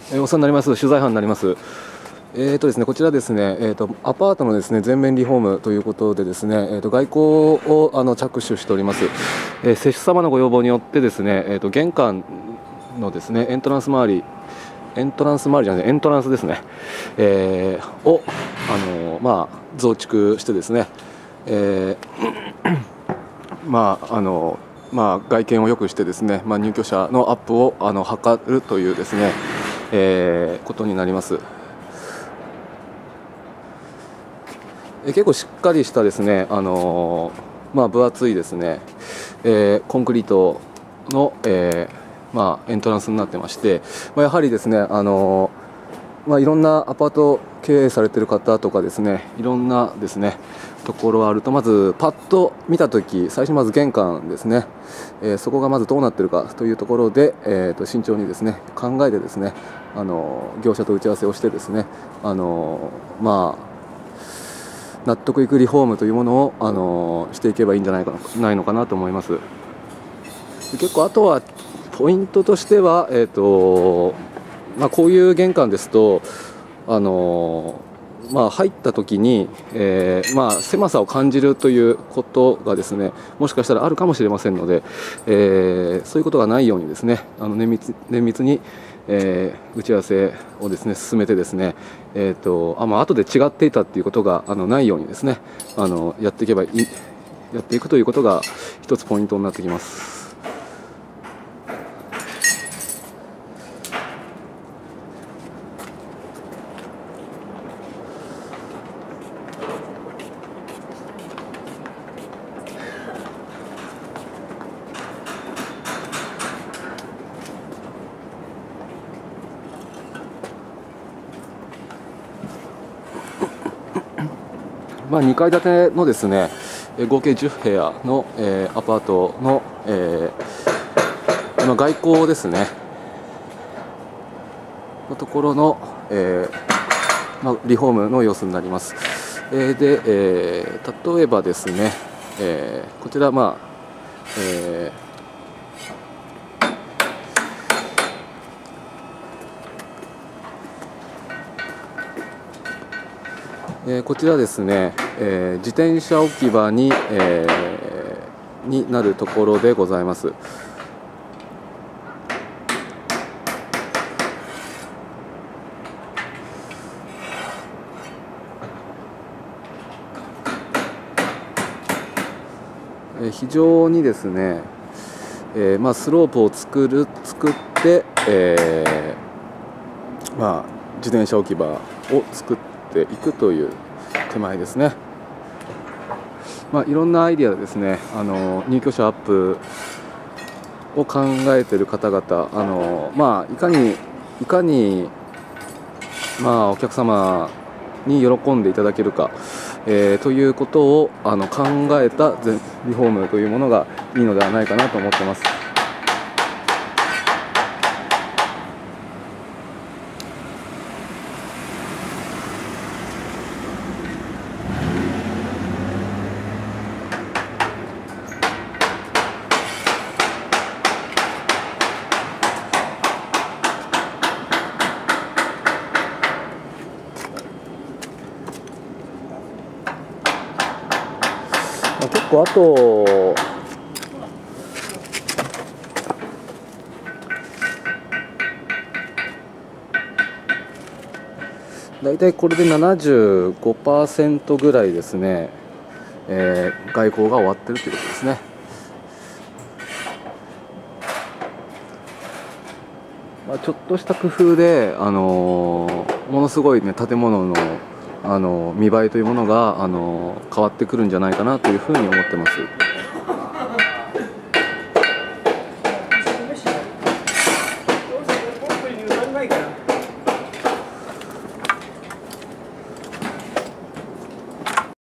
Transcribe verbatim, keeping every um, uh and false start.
えー、お世話になります。取材班になります。えーとですね、こちらですね、えーとアパートのですね全面リフォームということでですね、えーと外交をあの着手しております。えー、施主様のご要望によってですね、えーと玄関のですねエントランス周り、エントランス周りじゃないエントランスですね、えー、をあのまあ増築してですね、えー、まああのまあ外見を良くしてですね、まあ入居者のアップをあの図るというですね、えー、ことになります。結構しっかりしたですね、あのーまあ、分厚いですね、えー、コンクリートの、えーまあ、エントランスになってまして、まあ、やはりですね、あのーまあ、いろんなアパート経営されている方とかですね、いろんなですねところがあると、まずパッと見たとき、最初まず玄関ですね、えー、そこがまずどうなっているかというところで、えー、と慎重にですね考えてですね、あのー業者と打ち合わせをしてですね、あのーまあ納得いくリフォームというものを、あのーしていけばいいんじゃないかないのかなと思います。結構あとはポイントとしては、えーとまあ、こういう玄関ですと、あのーまあ、入った時に、えーまあ、狭さを感じるということがですねもしかしたらあるかもしれませんので、えーそういうことがないようにですね、あの綿密、綿密にえー打ち合わせをですね進めてですね、えーとあまあ後で違っていたということがあのないようにですね、あのやっていけばいいやっていくということが一つポイントになってきます。まあ、にかい建てのですね合計じゅっへやの、えーアパートの、えーまあ、外構ですねのところの、えーまあ、リフォームの様子になります。えーで、えー例えばですね、えーこちら、まあえーえーこちらですね、えー自転車置き場に、えーになるところでございます。えー非常にですね、えーまあ、スロープを作る作って、えーまあ、自転車置き場を作っていくという手前ですね。まあ、いろんなアイディアでですね、あの入居者アップを考えている方々、あの、まあ、いかにいかに、まあ、お客様に喜んでいただけるか、えーということをあの考えた全リフォームというものがいいのではないかなと思っています。結構あとだいたいこれで ななじゅうごパーセント ぐらいですね、えー外交が終わってるということですね。まあ、ちょっとした工夫で、あのーものすごいね建物の、あのー見栄えというものが、あのー変わってくるんじゃないかなというふうに思ってます。